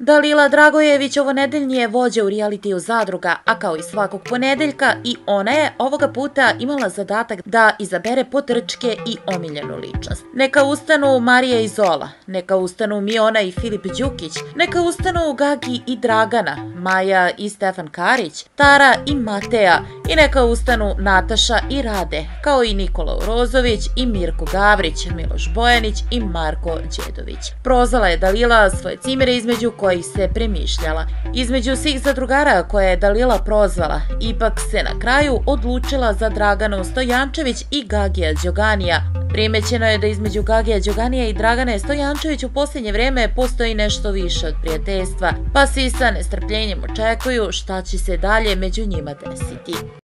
Dalila Dragojević ovonedeljni je vođa u realitiju Zadruga, a kao i svakog ponedeljka i ona je ovoga puta imala zadatak da izabere potrčke i omiljenu ličnost. Neka ustanu Marija i Zola, neka ustanu Miona i Filip Đukić, neka ustanu Gagi i Dragana, Maja i Stefan Karić, Tara i Mateja i neka ustanu Nataša i Rade, kao i Nikola Urozović i Mirko Gavrić, Miloš Bojanić i Marko Đedović. Prozvala je Dalila svoje cimere između kojih se premišljala. Između svih zadrugara koje je Dalila prozvala, ipak se na kraju odlučila za Draganu Stojančević i Gagija Đoganija. Primećeno je da između Gagija Đoganija i Dragane Stojančević u posljednje vrijeme postoji nešto više od prijateljstva, pa svi sa nestrpljenjem očekuju šta će se dalje među njima desiti.